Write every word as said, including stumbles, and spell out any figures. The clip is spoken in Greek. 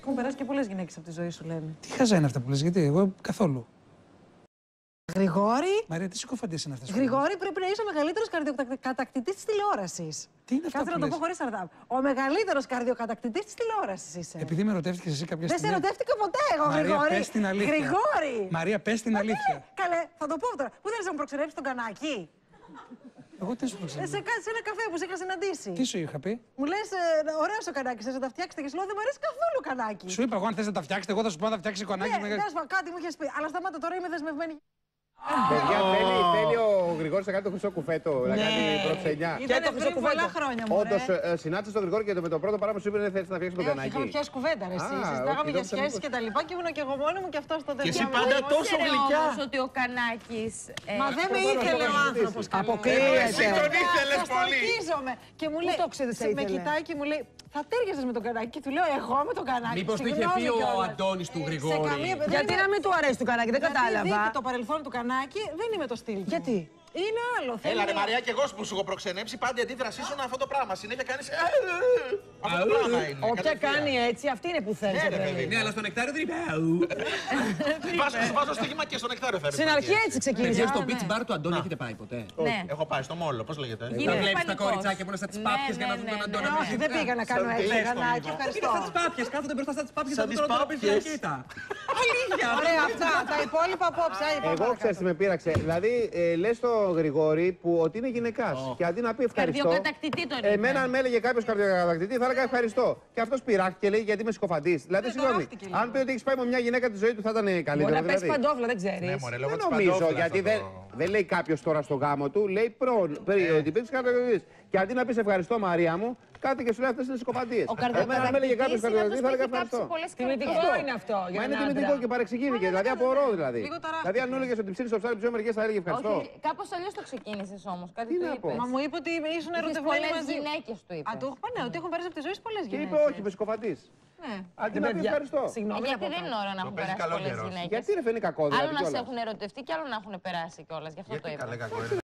Έχουν περάσει και πολλές γυναίκες από τη ζωή σου, λένε. Τι χαζά είναι αυτά που λες, γιατί εγώ καθόλου. Γρηγόρη. Μαρία, τι συκοφαντίες είναι αυτές. Γρηγόρη, πρέπει να είσαι ο μεγαλύτερος καρδιοκατακτητής της τηλεόρασης. Τι είναι αυτό? Κάτσε να το πω χωρίς σαρδάμ. Ο μεγαλύτερος καρδιοκατακτητής της τηλεόρασης είσαι. Επειδή με ρωτεύτηκες εσύ κάποια στιγμή. Δεν σε ερωτεύτηκα ποτέ εγώ, Μαρία, Γρηγόρη. πες την αλήθεια. Γρηγόρη. Μαρία, πες την αλήθεια. Καλέ, θα το πω τώρα. Πού θέλεις να μου προξενέψεις τον κανάκι? Εγώ τι σου Ε, σε, κα- σε ένα καφέ που σε είχα συναντήσει. Τι σου είχα πει? Μου λες, ε, ωραίο ο κανάκι, θες να τα φτιάξετε και σου λέω δεν μου αρέσει καθόλου κανάκι. Σου είπα εγώ αν θες να τα φτιάξετε, εγώ θα σου πω να τα φτιάξει κονάκι. Ναι, τέλος πάντων, κάτι μου είχες πει. Αλλά σταμάτα τώρα, είμαι δεσμευμένη. Παιδιά, θέλει, θέλει ο Γρηγόρης να κάνει το χρυσό κουφέτο, να κάνει προξενιά. Ήταν πριν πολλά χρόνια μου. Όντως, συνάντησε τον Γρηγόρη και το με το πρώτο πράγμα σου είπε δεν θέλεις να φτιάξει τον Είχαμε κανάκι. πιάσει κουβέντα, ρε εσύ. Α, Συζητάγαμε όχι, για νόμιζα σχέσεις μήπως- και τα λοιπά και ήμουν και εγώ μόνη μου και αυτό στο Και εσύ τέτοιο. πάντα τόσο γλυκιά. Όμως ότι ο Κανάκης... ε, Μα δεν με ήθελε ο άνθρωπος. Εσύ τον ήθελες πολύ. Αποκλείεται. Και μου λέει, το ξέρεις, σε με ήθελε. κοιτάει και μου λέει, θα τέριαζες με τον κανάκι. Και του λέω, εγώ με τον κανάκι. Μήπως του είχε πει ο Αντώνης του Γρηγόρη. Γιατί να μην του αρέσει το κανάκι, δεν κατάλαβα. Το παρελθόν του κανάκι δεν είμαι το στυλ του. Γιατί? Είναι άλλο. Έλα θέλει- ρε Μαρία, και εγώ που σου έχω προξενέψει, πάντα η αντίδρασή σου είναι αυτό το πράγμα. Συνέχεια κάνεις. ε, ε, ε. Αυτό το πράγμα είναι. Όποια κατευθείαν. κάνει έτσι, αυτή είναι που θέλει. Ναι, ρε παιδί. Ναι, αλλά στο νεκτάριο δεν είπε. Βάζω- Σου βάζω στοίχημα και στο νεκτάριο θα Στην αρχή έτσι ξεκίνησε. Παιδιά, στο beach bar του Αντώνη έχετε πάει ποτέ? Ναι. Έχω πάει στο μόλο, πώς λέγεται. Γίνεται Να βλέπει τα πανικός. κοριτσάκια που είναι στα τι Ναι, πάπιες για να ναι, δουν ναι, τον ναι. Αντώνη. Όχι, δεν πήγα να κάνω έτσι κλαίστο κανάκι. λίγο. Ευχαριστώ. Στα τι πάπιες, κάθονται μπροστά στα τι πάπιες Σαν από τις τον τρόπο πάπιες. κοίτα. Αλήθεια. Ωραία, αυτά. Τα υπόλοιπα απόψε. είπα Εγώ παρακάτω. ξέρεις τι με πείραξε. Δηλαδή, ε, λες στο Γρηγόρη που ότι είναι γυναικάς. Και αντί να πει ευχαριστώ. Καρδιοκατακτητή τον είπε. Εμένα αν με έλεγε κάποιο καρδιοκατακτητή, θα έλεγα ευχαριστώ. Και αυτό πειράχτηκε και λέει γιατί είμαι συκοφαντής. Δηλαδή, Ναι, συγγνώμη, ταράχτηκε λίγο. αν πει ότι έχει πάει με μια γυναίκα τη ζωή του, θα ήταν Μπορεί καλύτερο. να πέσει Δηλαδή. παντόφλα, δεν Ναι, ξέρει. μωρέ, λόγω Δεν της νομίζω, παντόφυλλας γιατί αυτό δεν, το- δεν λέει κάποιο τώρα στο γάμο του, λέει προ, περί- ότι υπήρξε καρδιοκατακτητής. Και αντί να πει ευχαριστώ Μαρία μου, κάτι και σου λέει αυτέ είναι συκοφαντίες. Ο Εμένα αν με έλεγε κάποιο καρδιοκατακτητής είναι καρδιοκατακτή, αυτός θα που έλεγα έχει κάψει ευχαριστώ. πολλές Τιμητικό καρδιές. είναι αυτό για Μα είναι έναν τιμητικό άντρα. και παρεξηγήθηκε. Δηλαδή απορώ δηλαδή. Λίγο ταράχτηκε. Δηλαδή αν έλεγε ότι ψήνει στο ψάρι πιο μερικέ θα έλεγε ευχαριστώ. Όχι, κάπως αλλιώς το ξεκίνησες όμως. Κάτι Τι του να πω. είπες. Μα μου είπε ότι ήσουν Είχες ερωτευμένοι πολλές μαζί. γυναίκες του είπες. Α, του είπα, ναι, ότι έχουν περάσει από τη ζωή σου πολλές Και είπε γυναίκες. όχι, είμαι συκοφαντής. Ναι. Αντί να πει Παιδιά, ευχαριστώ. Συγγνώμη. Ε, Γιατί δεν είναι ώρα να έχουν παίζει περάσει καλό πολλές καιρός. γυναίκες. Γιατί ρε φαίνει κακό δηλαδή Άλλο να σε κιόλας. έχουν ερωτευτεί και άλλο να έχουν περάσει κιόλας. Γι' αυτό το Γιατί είπα. καλέ κακό είναι.